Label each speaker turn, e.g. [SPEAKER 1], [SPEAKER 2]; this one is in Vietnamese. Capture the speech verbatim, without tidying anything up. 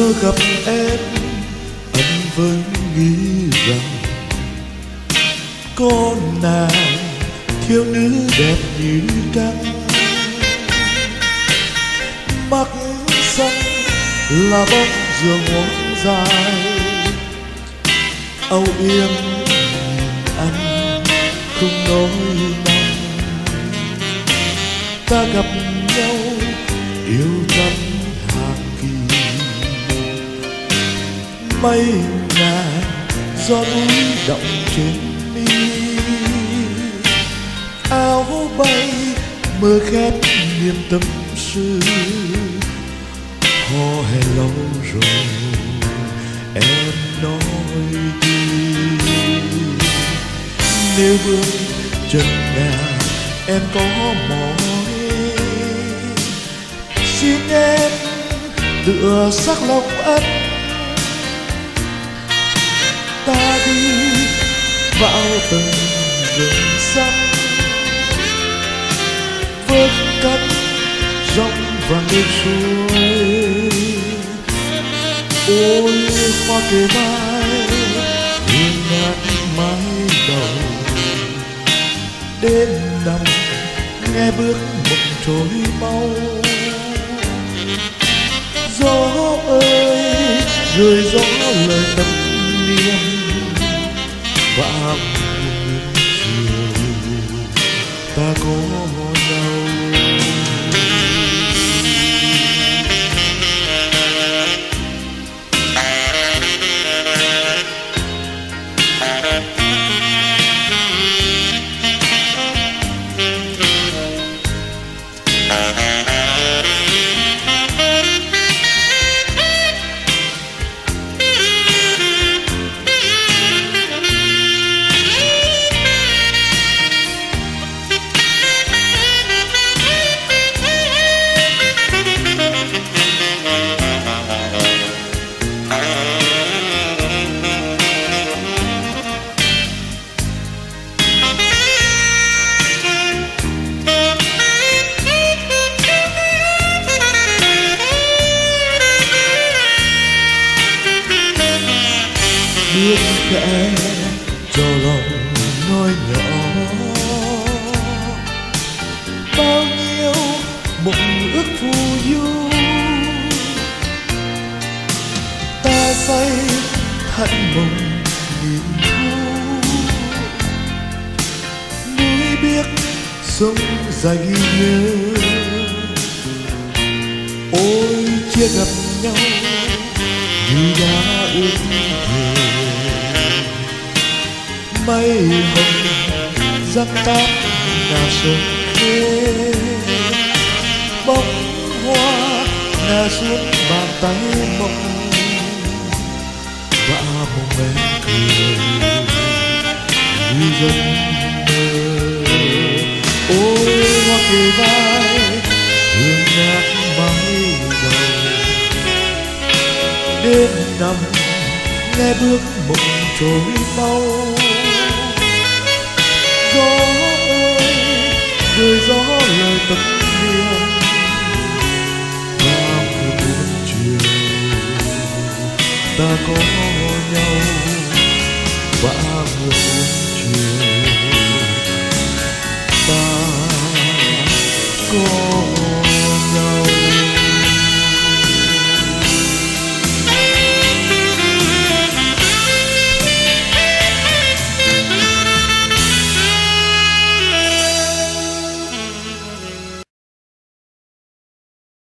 [SPEAKER 1] Chưa gặp em, anh vẫn nghĩ rằng có nàng thiếu nữ đẹp như trăng, mắt xanh là bóng giường hoang dài, âu yếm nhìn anh không nói năng. Ta gặp nhau yêu thắm hàng kỳ, mây ngàn gió núi động trên mi, áo bay mưa khép niềm tâm sự. Hò hè lâu rồi em nói đi, nếu bước chân nào em có mỏi, xin em tựa sắc lòng anh. Ta đi vào từng rừng xanh, vớt cánh rong và nước suối. Ôi hoa kề vai hương ngát mái đầu, đêm nằm nghe bước mộng trôi mau. Gió ơi rơi gió lời tâm niệm, và chiều ta có đâu. Bước khẽ cho lòng nói nhỏ, bao nhiêu mộng ước phù du. Ta say thận mộng nhìn thu, núi biếc sông dài ghi nhớ. Ôi chia gặp nhau như đã ước thề, mây hồng răng táp ngả sương khê, bông hoa ngả xuống bàn tay mộng, và mong em cười như giấc mơ. Ôi hoa kề vai hương ngát mái đầu, đêm nằm nghe bước mộng trôi mau. Gió ơi rơi gió lời tâm niệm, vào buổi chiều ta có